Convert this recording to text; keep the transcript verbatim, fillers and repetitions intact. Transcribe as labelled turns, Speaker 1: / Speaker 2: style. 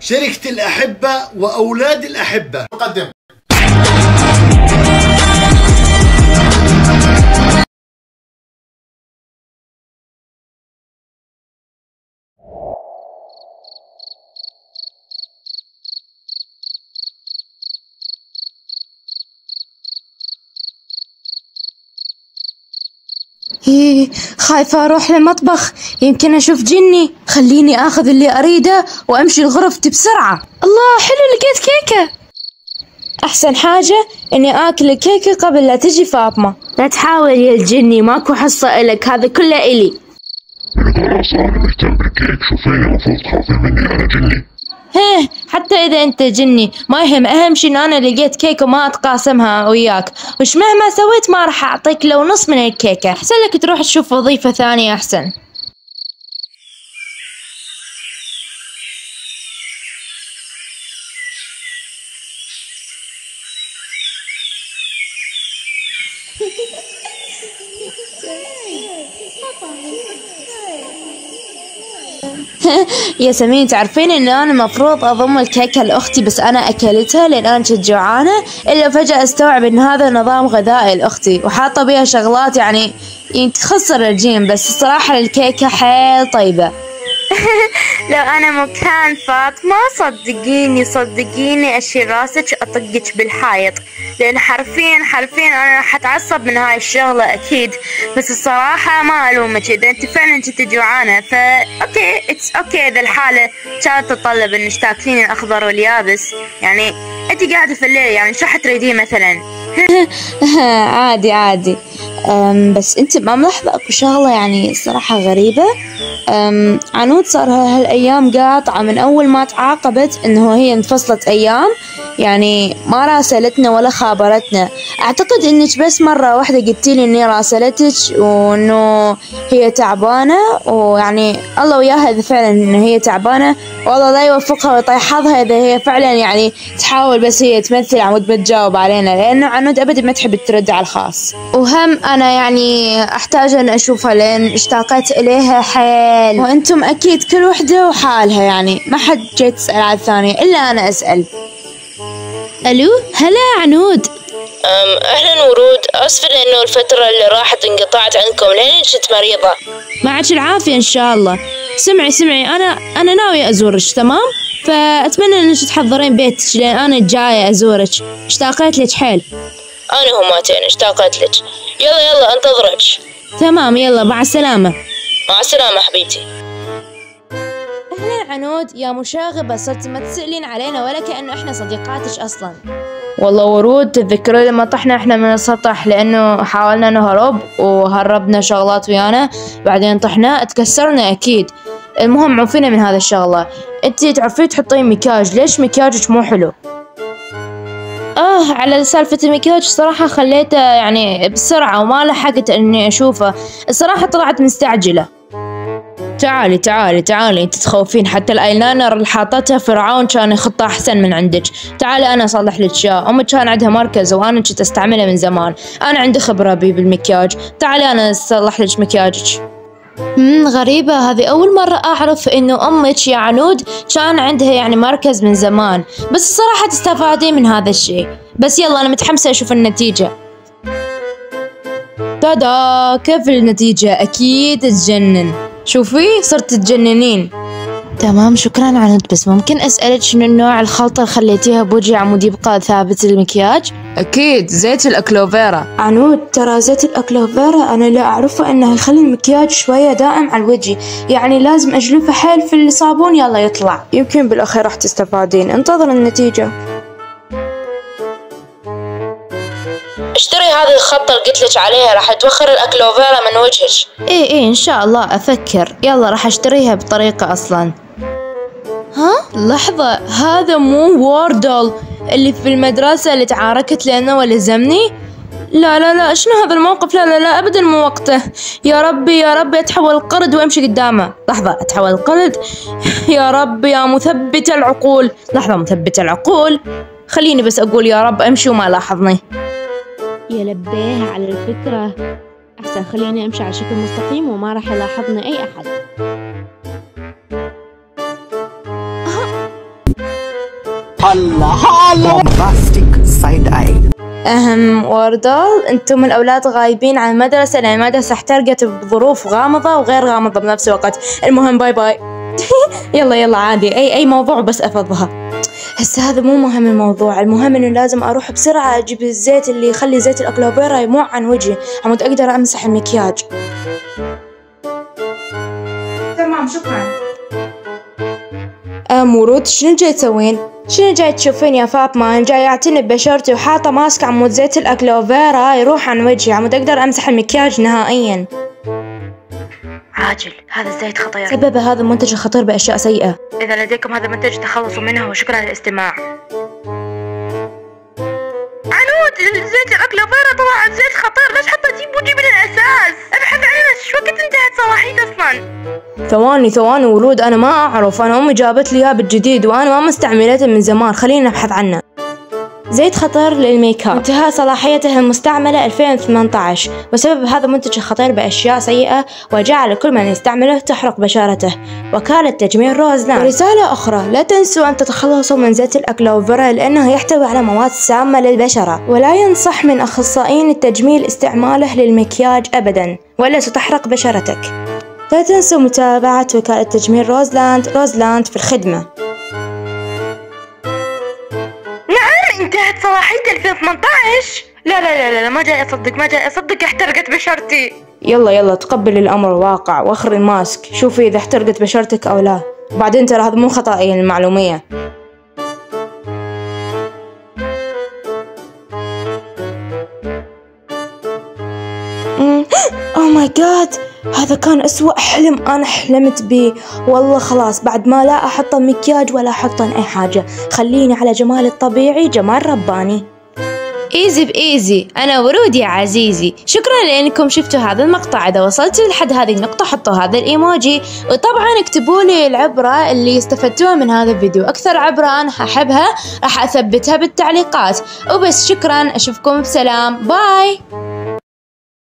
Speaker 1: شركة الأحبة وأولاد الأحبة.
Speaker 2: مقدم.
Speaker 3: إيه، خايفة أروح للمطبخ يمكن أشوف جني. خليني أخذ اللي أريده وأمشي لغرفتي بسرعة. الله، حلو، لقيت كيكة. أحسن حاجة إني آكل الكيكة قبل لا تجي فاطمة. لا تحاول يا الجني، ماكو حصة إلك، هذا كله إلي.
Speaker 4: خلاص أنا مهتم بالكيك، شوفيني المفروض تخافين مني، أنا جني.
Speaker 3: هيه، حتى إذا أنت جني ما يهم، أهم شي إن أنا لقيت كيكة وما أتقاسمها وياك، وش مهما سويت ما راح أعطيك لو نص من الكيكة. أحسن لك تروح تشوف وظيفة ثانية أحسن. ياسمين، تعرفين ان انا مفروض اضم الكيكة لاختي بس انا اكلتها لان انا كنت جوعانة، الا فجأة استوعب ان هذا نظام غذائي لاختي وحاطة بيها شغلات يعني تخسر الرجيم، بس الصراحة الكيكة حيل طيبة. لو انا مكان فاطمة صدقيني صدقيني اشيل راسك اطقك بالحائط، لان حرفيا حرفيا انا راح اتعصب من هاي الشغلة اكيد. بس الصراحة ما الومك اذا انت فعلا كنت جوعانة، فا اوكي اتس اوكي اذا الحالة كانت تتطلب انك تاكلين الاخضر واليابس. يعني انت قاعدة في الليل، يعني شو حتريدين مثلا؟ عادي عادي. أم بس انت ما ملاحظة اكو شغلة يعني الصراحة غريبة؟ أم عنود صار هالايام قاطعة من اول ما تعاقبت انه هي انفصلت ايام، يعني ما راسلتنا ولا خابرتنا. اعتقد انك بس مرة واحدة قلتيلي اني راسلتك وانه هي تعبانة، ويعني الله وياها اذا فعلا انه هي تعبانة، والله لا يوفقها ويطيح حظها اذا هي فعلا يعني تحاول بس هي تمثل عمود ما تجاوب علينا، لانه عنود ابدا ما تحب ترد على الخاص. وهم انا يعني احتاج ان اشوفها لان اشتاقت اليها حيل، وانتم اكيد كل وحدة وحالها، يعني ما حد جاي تسأل على الثانية الا انا اسأل. الو، هلا عنود.
Speaker 5: أم أهلا ورود، أسفة لأنه الفترة اللي راحت انقطعت عنكم لأني كنت مريضة.
Speaker 3: معك العافية إن شاء الله. سمعي سمعي أنا أنا ناوية أزورك، تمام؟ فأتمنى إنك تحضرين بيتك لأن أنا جاية أزورك، اشتاقت لك حيل.
Speaker 5: أنا هماتين اشتاقت لك. يلا يلا أنتظرك.
Speaker 3: تمام، يلا مع السلامة.
Speaker 5: مع السلامة حبيبتي.
Speaker 3: أهلا عنود يا مشاغبة، صرتي ما تسألين علينا ولا كأنه إحنا صديقاتك أصلا.
Speaker 5: والله ورود، تتذكرون لما طحنا احنا من السطح لانه حاولنا نهرب وهربنا شغلات ويانا، بعدين طحنا اتكسرنا اكيد. المهم عوفينا من هذا الشغلة. انتي تعرفين تحطين مكياج، ليش مكياجك مو حلو؟ اه على سالفة المكياج صراحة خليته يعني بسرعة وما لحقت اني اشوفه، الصراحة طلعت مستعجلة. تعالي تعالي تعالي، انت تخوفين، حتى الايلاينر اللي حاطته فرعون كان يخطه احسن من عندك. تعالي انا اصلح لك اياه، امك كان عندها مركز وانا كنت استعمله من زمان، انا عندي خبرة بيه بالمكياج، تعالي انا اصلح لك مكياجك. امم غريبة، هذه اول مرة اعرف انه امك يا عنود كان عندها يعني مركز من زمان، بس الصراحة تستفادين من هذا الشيء. بس يلا انا متحمسة اشوف النتيجة. تادا، كيف النتيجة؟ اكيد تجنن، شوفي صرت تجننين. تمام شكرا عنود، بس ممكن اسألك شنو نوع الخلطة اللي خليتيها بوجهي عمود يبقى ثابت المكياج؟ اكيد زيت الاكلوفيرا.
Speaker 3: عنود ترى زيت الاكلوفيرا انا لا اعرفه انه يخلي المكياج شوية دائم على الوجه، يعني لازم اجلفه حيل في الصابون يلا يطلع. يمكن بالاخير راح تستفادين، انتظر النتيجة.
Speaker 5: اشتري هذه الخطة اللي قلت لك عليها، راح توخر الاكلوفيرا من وجهك.
Speaker 3: ايه ايه ان شاء الله افكر، يلا راح اشتريها بطريقة اصلا. ها لحظة، هذا مو ووردل اللي في المدرسة اللي تعاركت لأنه ولزمني؟ لا لا لا، شنو هذا الموقف؟ لا لا لا ابدا مو وقته. يا ربي يا ربي اتحول قرد وامشي قدامه. لحظة، اتحول قرد؟ يا رب يا مثبت العقول. لحظة، مثبت العقول؟ خليني بس اقول يا رب امشي وما لاحظني.
Speaker 6: يا لبيه على الفكرة، أحسن خليني أمشي على شكل مستقيم وما راح يلاحظني أي أحد.
Speaker 2: الله الله bombastic side eye.
Speaker 5: أهم وردال، أنتم الأولاد غايبين عن المدرسة لأن المدرسة احترقت بظروف غامضة وغير غامضة بنفس الوقت. المهم باي باي. يلا يلا عادي، أي أي موضوع بس أفضها. هسه هذا مو مهم الموضوع، المهم إنه لازم أروح بسرعة أجيب الزيت اللي يخلي زيت الأكلوفيرا يموع عن وجهي عمود أقدر أمسح المكياج. تمام شكرا. أم ورود، شنو جاي تسوين؟ شنو جاي تشوفين يا فاطمة؟ أنا جاي أعتني ببشرتي وحاطة ماسك عمود زيت الأكلوفيرا يروح عن وجهي عمود أقدر أمسح المكياج نهائيا. عاجل، هذا الزيت خطير، سبب هذا المنتج الخطير بأشياء سيئة. إذا لديكم هذا المنتج تخلصوا منه وشكرا للاستماع. عنود، زيت الأكلوفيرا طلع زيت خطير، ليش حطيتيه بوجهي من الأساس؟ ابحث عنه، شو وقت انتهت صلاحيته أصلا؟ ثواني ثواني ولود، أنا ما أعرف، أنا أمي جابت لي إياه بالجديد وأنا ما مستعملته من زمان، خلينا نبحث عنه. زيت خطر للميك اب، انتهى صلاحيته المستعملة ألفين وثمانية عشر، وسبب هذا المنتج الخطير بأشياء سيئة وجعل كل من يستعمله تحرق بشرته. وكالة تجميل روزلاند. ورسالة أخرى، لا تنسوا أن تتخلصوا من زيت الأكلوفيرا لأنه يحتوي على مواد سامة للبشرة، ولا ينصح من أخصائيين التجميل استعماله للمكياج أبدا ولا ستحرق بشرتك. لا تنسوا متابعة وكالة تجميل روزلاند. روزلاند في الخدمة. انتهت صلاحيته ألفين وثمانية عشر؟ لا لا لا لا ما جاي أصدق، ما جاي أصدق، احترقت بشرتي. يلا يلا تقبل الأمر واقع واخري الماسك، شوفي إذا احترقت بشرتك أو لا. وبعدين ترى هذا مو خطأي المعلومية. أوه ماي جاد، هذا كان أسوأ حلم أنا حلمت بيه. والله خلاص بعد ما لا أحط مكياج ولا أحط أي حاجة، خليني على جمال الطبيعي، جمال رباني. ايزي بايزي، انا ورود يا عزيزي. شكرا لانكم شفتوا هذا المقطع. اذا وصلتوا لحد هذه النقطة حطوا هذا الايموجي، وطبعا اكتبوا لي العبرة اللي استفدتوها من هذا الفيديو. اكثر عبرة انا احبها راح اثبتها بالتعليقات. وبس، شكرا، اشوفكم بسلام، باي.